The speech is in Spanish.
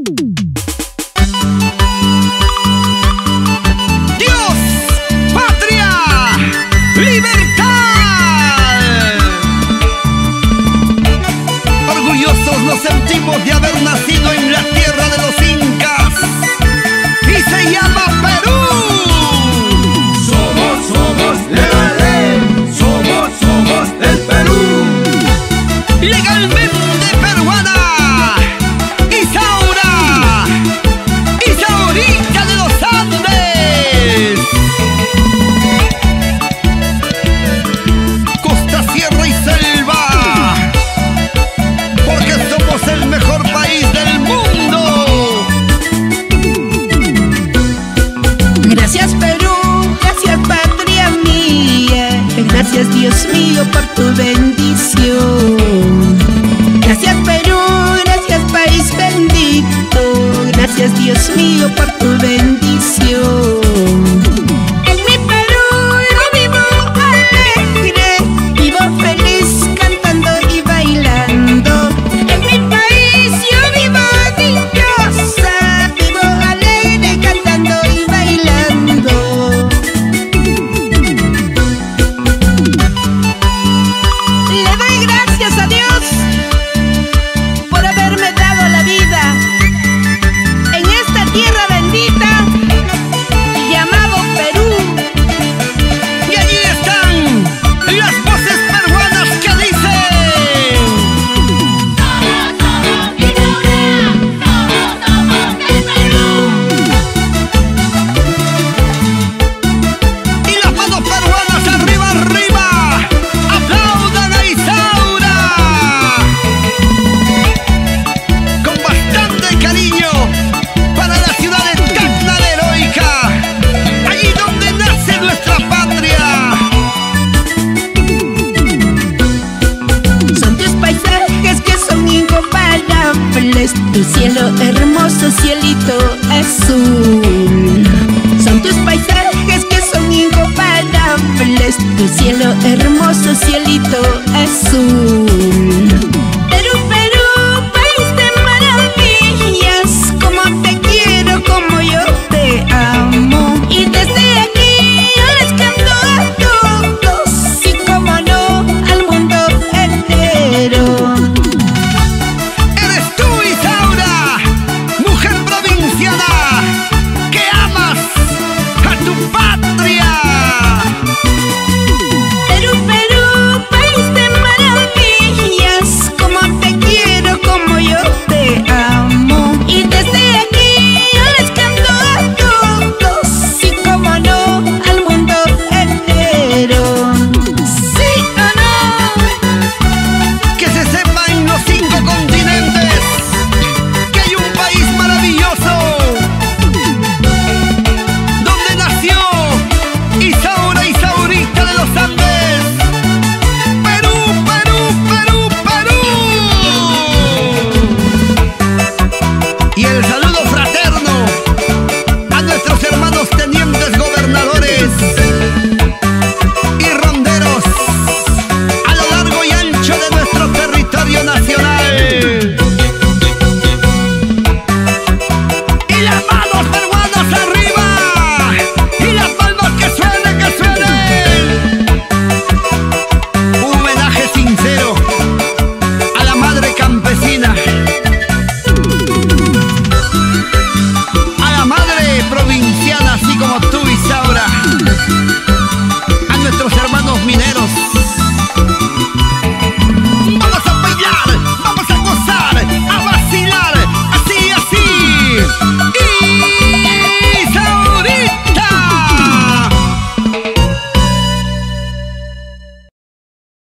Dios, patria, libertad. Orgullosos nos sentimos de haber nacido en la tierra de los incas y se llama Perú. Somos legales, somos del Perú. Legalmente peruana, Isaurita de los Andes. Costa, sierra y selva, porque somos el mejor país del mundo. Gracias Perú, gracias patria mía, gracias Dios mío por tu bendición. Gracias Perú, gracias país bendito, gracias Dios mío por tu bendición. En mi Perú yo vivo alegre, vivo feliz cantando y bailando. En mi país yo vivo dichosa, vivo alegre cantando y bailando. Le doy gracias a Dios por haberme dado la vida en esta tierra bendita llamado Perú. Y allí están las voces peruanas que dicen: y las manos peruanas arriba, arriba, aplaudan a Isaura con bastante cariño para la ciudad de Tacna la Heroica, allí donde nace nuestra patria. Son tus paisajes que son incomparables, tu cielo hermoso, cielito azul. Son tus paisajes que son incomparables, tu cielo hermoso, cielito azul.